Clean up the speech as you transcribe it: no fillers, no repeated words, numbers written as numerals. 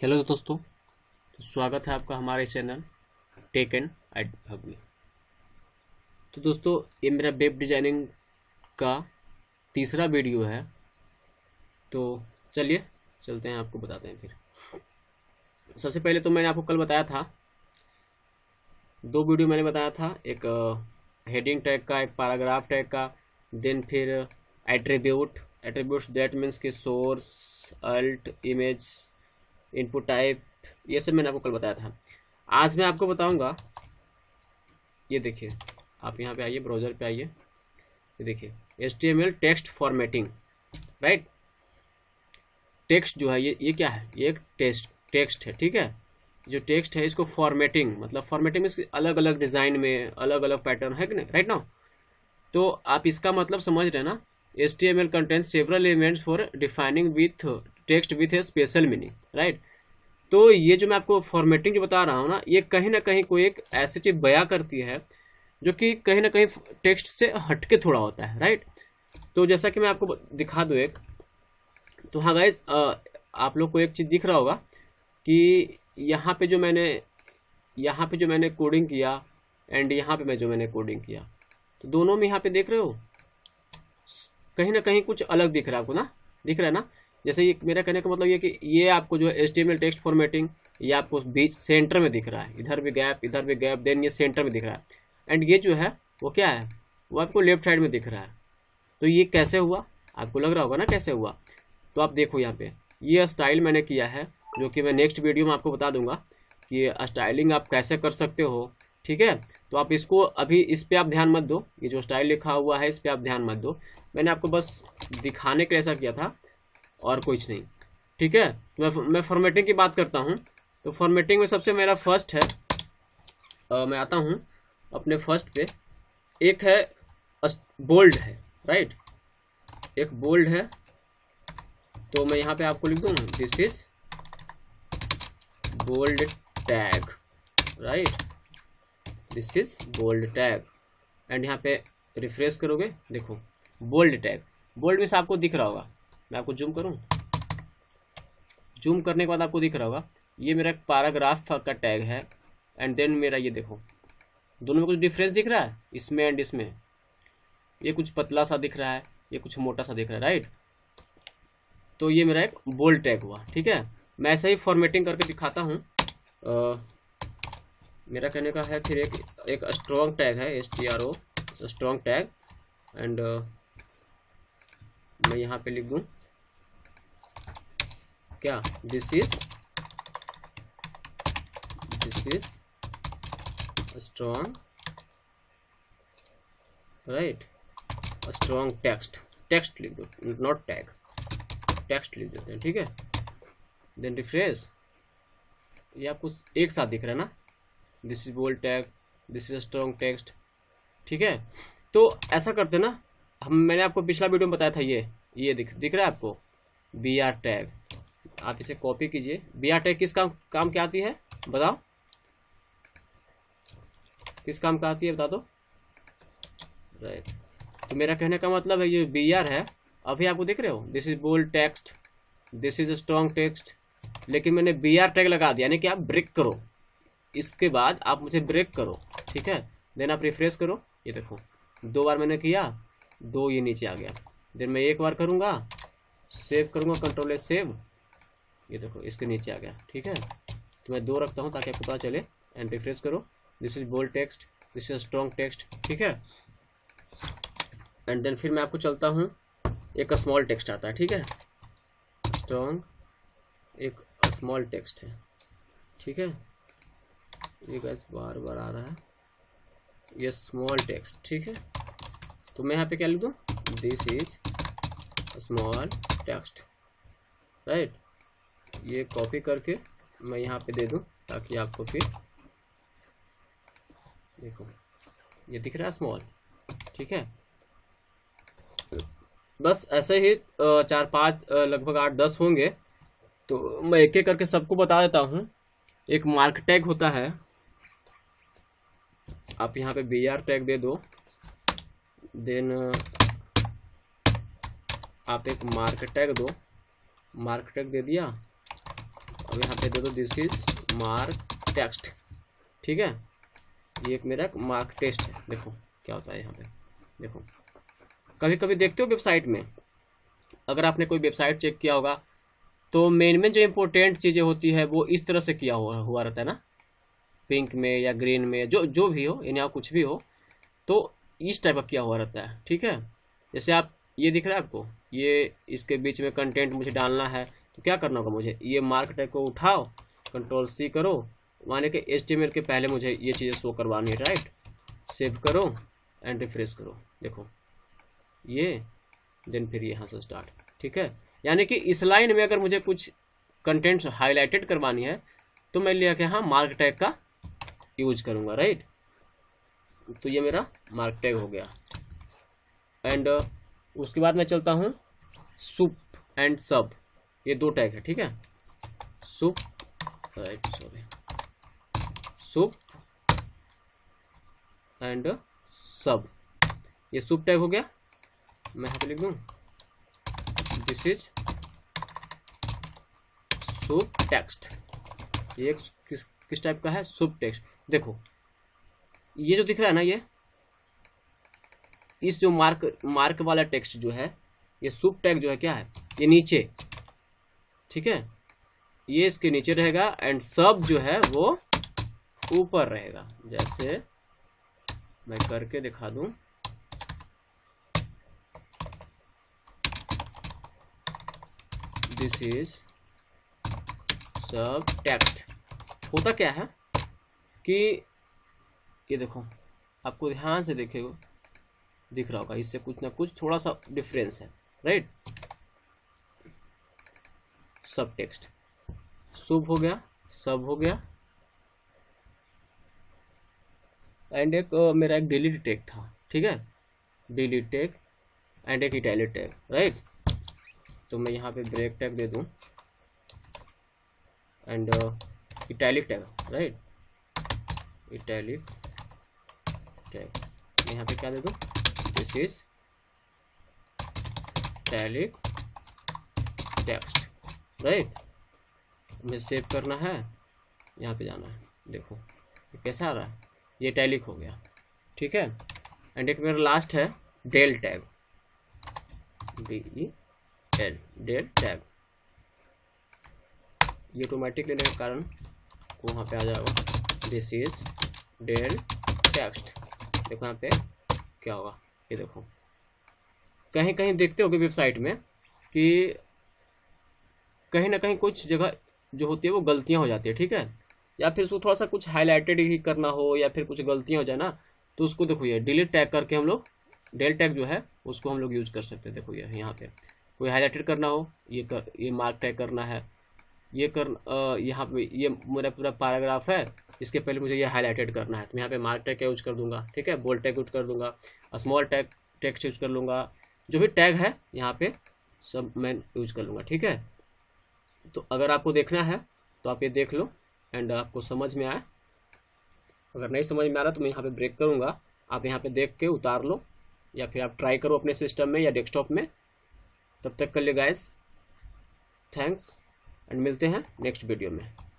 Hello दोस्तों। तो स्वागत है आपका हमारे channel tech and I hub में। तो दोस्तों, ये मेरा वेब डिजाइनिंग का तीसरा वीडियो है। तो चलिए चलते हैं, आपको बताते हैं। फिर सबसे पहले तो मैंने आपको कल बताया था, दो वीडियो मैंने बताया था, एक हेडिंग टैग का, एक पैराग्राफ टैग का। देन फिर एट्रीब्यूट्स दैट मीन्स कि source, alt, image, input type, ये सब मैंने आपको कल बताया था। आज मैं आपको बताऊंगा, ये देखिए, आप यहाँ पे आइए, ब्राउज़र पे आइए, ये देखिए HTML text formatting. Right, text जो है ये क्या है? ये एक टेक्स्ट है, ठीक है। जो टेक्स्ट है इसको फॉर्मेटिंग, मतलब फॉर्मेटिंग में अलग अलग डिज़ाइन में अलग अलग पैटर्न है कि नहीं, राइट नाउ। तो आप इसका मतलब समझ रहे हैं ना। HTML content several elements for defining with text with a special meaning, right. तो ये जो मैं आपको फॉर्मेटिंग जो बता रहा हूँ ना, ये कहीं ना कहीं कोई एक ऐसी चीज बयां करती है जो कि कहीं ना कहीं टेक्स्ट से हटके थोड़ा होता है, राइट। तो जैसा कि मैं आपको दिखा दूँ एक, तो हाँ गाइज, आप लोग को एक चीज दिख रहा होगा कि यहाँ पे जो मैंने कोडिंग किया एंड यहाँ पे जो मैंने कोडिंग किया, तो दोनों में यहाँ पे देख रहे हो कहीं ना कहीं कुछ अलग दिख रहा है आपको ना, दिख रहा है ना। जैसे ये मेरा कहने का मतलब ये कि ये आपको जो है HTML टेक्स्ट फॉर्मेटिंग, ये आपको बीच सेंटर में दिख रहा है, इधर भी गैप, देन ये सेंटर में दिख रहा है। एंड ये जो है वो क्या है, वो आपको लेफ्ट साइड में दिख रहा है। तो ये कैसे हुआ, आपको लग रहा होगा ना कैसे हुआ। तो आप देखो यहाँ पे ये स्टाइल मैंने किया है, जो कि मैं नेक्स्ट वीडियो में आपको बता दूंगा कि स्टाइलिंग आप कैसे कर सकते हो, ठीक है। तो आप इसको अभी इस पे आप ध्यान मत दो, ये जो स्टाइल लिखा हुआ है इस पे आप ध्यान मत दो। मैंने आपको बस दिखाने के लिए ऐसा किया था और कुछ नहीं, ठीक है। तो मैं फॉर्मेटिंग की बात करता हूँ। तो फॉर्मेटिंग में सबसे मेरा फर्स्ट है, मैं आता हूँ अपने फर्स्ट पे। एक है बोल्ड है, राइट, एक बोल्ड है। तो मैं यहाँ पे आपको लिख दूँ this is bold tag, right, this is bold tag. And यहाँ पे रिफ्रेश करोगे, देखो बोल्ड टैग, बोल्ड में से आपको दिख रहा होगा। मैं आपको जूम करूँ, जूम करने के बाद आपको दिख रहा होगा ये मेरा एक पैराग्राफ का टैग है। एंड देन मेरा ये देखो, दोनों में कुछ डिफरेंस दिख रहा है, इसमें एंड इसमें। ये कुछ पतला सा दिख रहा है, ये कुछ मोटा सा दिख रहा है, राइट। तो ये मेरा एक बोल्ड टैग हुआ, ठीक है। मैं ऐसे ही फॉर्मेटिंग करके दिखाता हूँ। मेरा कहने का है फिर एक स्ट्रॉन्ग टैग है, STRO स्ट्रॉन्ग टैग। एंड मैं यहाँ पे लिख दूँ क्या, this is strong, right, strong text लिख दो, नॉट टैग, टेक्स्ट लिख देते हैं, ठीक है। देन रिफ्रेश, ये आपको एक साथ दिख रहा है ना, this is bold tag, this is strong text, ठीक है। तो ऐसा करते ना, मैंने आपको पिछला वीडियो में बताया था, ये दिख रहा है आपको BR टैग। आप इसे कॉपी कीजिए। BR टैग किस काम क्या आती है बताओ, किस काम का आती है बता दो, राइट। तो मेरा कहने का मतलब है ये BR है, अभी आपको दिख रहे हो, this is bold text, this is strong text. लेकिन मैंने BR टैग लगा दिया, यानी कि आप ब्रेक करो, इसके बाद आप मुझे ब्रेक करो, ठीक है। देन आप रिफ्रेश करो, ये देखो 2 बार मैंने किया, 2 ये नीचे आ गया। देन मैं 1 बार करूँगा, सेव करूँगा, कंट्रोल S सेव, ये देखो इसके नीचे आ गया, ठीक है। तो मैं 2 रखता हूँ ताकि आपको पता चले। एंड रिफ्रेश करो, this is bold text, this is strong text, ठीक है। एंड देन फिर मैं आपको चलता हूँ, एक स्मॉल टेक्स्ट आता है, ठीक है, स्ट्रॉन्ग, एक स्मॉल टेक्स्ट है, ठीक है। ये गैस बार बार आ रहा है, ये स्मॉल टेक्स्ट, ठीक है। तो मैं यहाँ पे क्या लिख दूँ, this is small text, right. ये कॉपी करके मैं यहाँ पे दे दूँ ताकि आपको फिर देखो ये दिख रहा है स्मॉल, ठीक है। बस ऐसे ही 4-5 लगभग 8-10 होंगे। तो मैं एक एक करके सबको बता देता हूँ। एक मार्क टैग होता है, आप यहाँ पे BR टैग दे दो। देन आप एक मार्क टैग दो, मार्क टैग दे दिया। अब यहाँ पे दे दो दिस इज मार्क टेक्स्ट, ठीक है। ये एक मेरा मार्क टेस्ट है। देखो क्या होता है यहाँ पे, देखो कभी कभी देखते हो वेबसाइट में, अगर आपने कोई वेबसाइट चेक किया होगा तो मेन में जो इम्पोर्टेंट चीज़ें होती है वो इस तरह से किया हुआ रहता है ना, पिंक में या ग्रीन में, जो भी हो, यानी आप कुछ भी हो तो इस टाइप का किया हुआ रहता है, ठीक है। जैसे आप ये दिख रहा है आपको, ये इसके बीच में कंटेंट मुझे डालना है, तो क्या करना होगा मुझे, ये मार्क टैग को उठाओ, Ctrl+C करो, माने कि HTML के पहले मुझे ये चीज़ें शो करवानी है, राइट। सेव करो एंड रिफ्रेश करो, देखो ये, देन फिर यहाँ से स्टार्ट, ठीक है। यानी कि इस लाइन में अगर मुझे कुछ कंटेंट्स हाईलाइटेड करवानी है तो मैं लिया कि हाँ मार्क टैग का यूज करूँगा, राइट। तो ये मेरा मार्क टैग हो गया। एंड उसके बाद मैं चलता हूँ सुप एंड सब, ये दो टैग है, ठीक है। Sup, right, sorry, sup and sub, ये सुप टैग हो गया। मैं यहाँ पे लिख दूँ दिस इज सुप टेक्स्ट, ये किस टाइप का है, सुप टेक्स्ट। देखो ये जो दिख रहा है ना, ये इस जो मार्क वाला टेक्स्ट जो है, ये सुप टैग जो है क्या है, ये नीचे, ठीक है, ये इसके नीचे रहेगा एंड सब जो है वो ऊपर रहेगा। जैसे मैं करके दिखा दूं, दिस इज सब टेक्स्ट। होता क्या है कि ये देखो, आपको ध्यान से देखेगा, दिख रहा होगा, इससे कुछ ना कुछ थोड़ा सा डिफरेंस है, राइट। सब टेक्स्ट, सुप हो गया, सब हो गया, एंड एक मेरा एक डिलीट टैग था, ठीक है, डिलीट टैग एंड एक इटैलिक टैग, राइट। तो मैं यहाँ पे ब्रेक टैग दे दूँ and italic tag, right, italic tag. यहाँ पे क्या दे दूँ, this is italic text, right. मुझे सेव करना है, यहाँ पे जाना है, देखो ये कैसा आ रहा है, ये इटैलिक हो गया, ठीक है। एंड एक मेरा लास्ट है del tag, DEL, del tag. ये ऑटोमेटिक लेने के कारण वहाँ पे आ जाएगा दिस इज डेल टेक्स्ट। देखो यहाँ पे क्या होगा, ये देखो कहीं कहीं देखते होगे वेबसाइट में कि कहीं ना कहीं कुछ जगह जो होती है वो गलतियाँ हो जाती है, ठीक है, या फिर उसको थोड़ा सा कुछ हाईलाइटेड ही करना हो या फिर कुछ गलतियाँ हो जाए ना, तो उसको देखो ये डिलीट टैग करके हम लोग डेल टैग जो है उसको हम लोग यूज कर सकते हैं। देखो ये यहाँ पे कोई हाईलाइटेड करना हो, ये मार्क टैग करना है, ये यहाँ पे ये मेरा पूरा पैराग्राफ है, इसके पहले मुझे ये हाईलाइटेड करना है, तो यहाँ पे मार्क टैग का यूज कर दूंगा, ठीक है, बोल्ड टैग यूज कर दूंगा, स्मॉल टैग टेक्स्ट यूज कर लूँगा, जो भी टैग है यहाँ पे सब मैं यूज कर लूँगा, ठीक है। तो अगर आपको देखना है तो आप ये देख लो एंड आपको समझ में आए। अगर नहीं समझ में आ रहा तो मैं यहाँ पे ब्रेक करूँगा, आप यहाँ पे देख के उतार लो या फिर आप ट्राई करो अपने सिस्टम में या डेस्कटॉप में। तब तक के लिए गाइस थैंक्स एंड मिलते हैं नेक्स्ट वीडियो में।